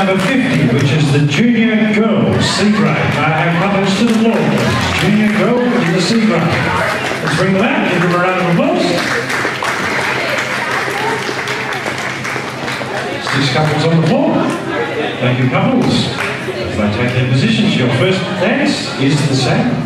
number 50, which is the Junior Girls C grade. I have couples to the floor. Junior Girls in the C grade. Let's bring them out. Give them a round of applause. Six couples on the floor. Thank you, couples. If they take their positions, your first dance is the same.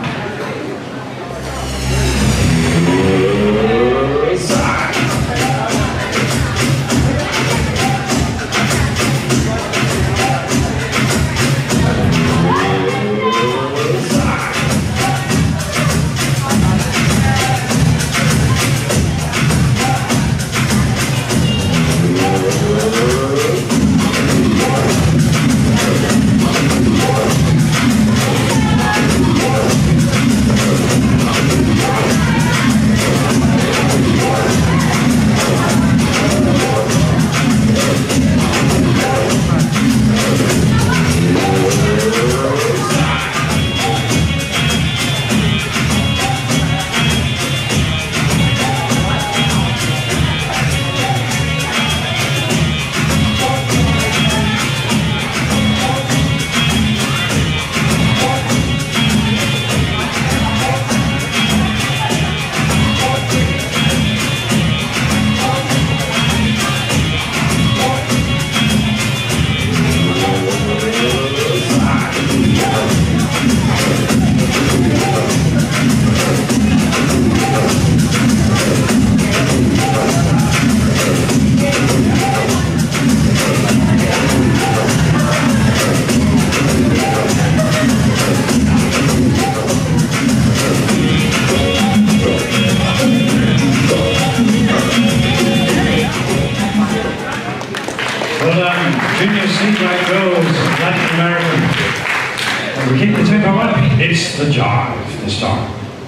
Well done, Junior C-grade girls, Latin American. And we keep the tempo up. It's the jive this time.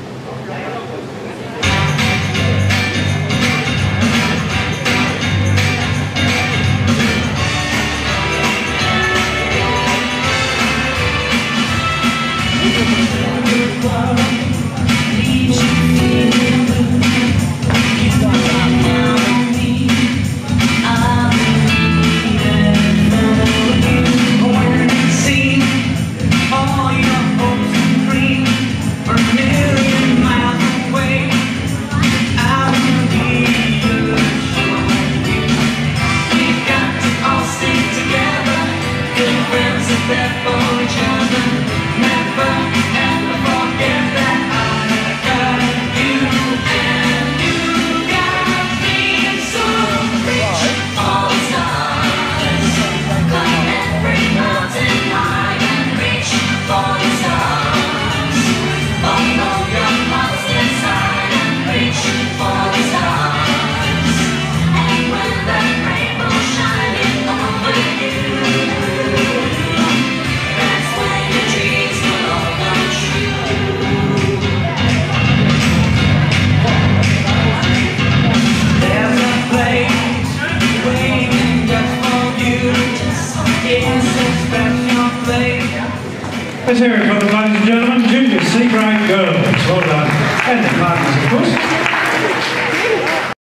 Let's hear it for the ladies and gentlemen, Junior C-grade girls. Well done. And the partners, of course.